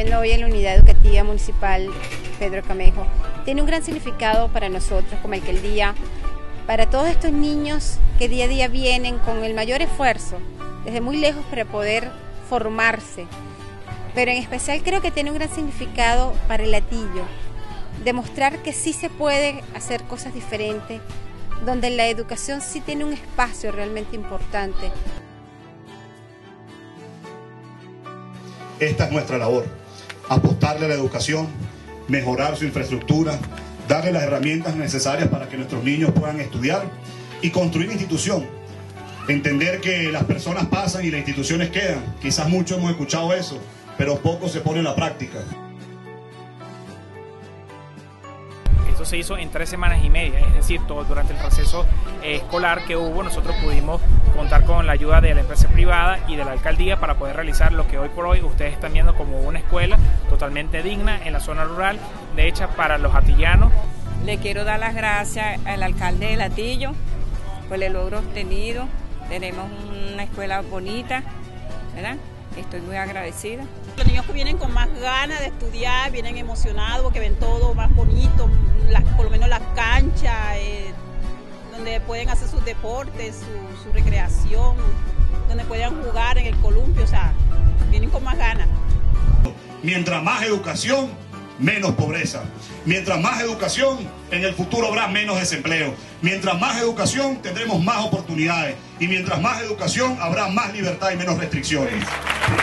asistiendo hoy a la Unidad Educativa Municipal Pedro Camejo tiene un gran significado para nosotros como alcaldía, para todos estos niños que día a día vienen con el mayor esfuerzo, desde muy lejos para poder formarse. Pero en especial creo que tiene un gran significado para el Hatillo, demostrar que sí se puede hacer cosas diferentes, donde la educación sí tiene un espacio realmente importante. Esta es nuestra labor, apostarle a la educación, mejorar su infraestructura, darle las herramientas necesarias para que nuestros niños puedan estudiar y construir institución. Entender que las personas pasan y las instituciones quedan. Quizás muchos hemos escuchado eso, pero poco se pone en la práctica. Esto se hizo en 3 semanas y media, es decir, todo durante el receso escolar que hubo, nosotros pudimos contar con la ayuda de la empresa privada y de la alcaldía para poder realizar lo que hoy por hoy ustedes están viendo como una escuela totalmente digna en la zona rural, de hecha para los atillanos. Le quiero dar las gracias al alcalde de Hatillo por el logro obtenido. Tenemos una escuela bonita, ¿verdad? Estoy muy agradecida. Los niños que vienen con más ganas de estudiar, vienen emocionados porque ven todo más bonito, por lo menos las canchas, donde pueden hacer sus deportes, su recreación, donde puedan jugar en el columpio, o sea, vienen con más ganas. Mientras más educación, menos pobreza. Mientras más educación, en el futuro habrá menos desempleo. Mientras más educación, tendremos más oportunidades. Y mientras más educación, habrá más libertad y menos restricciones.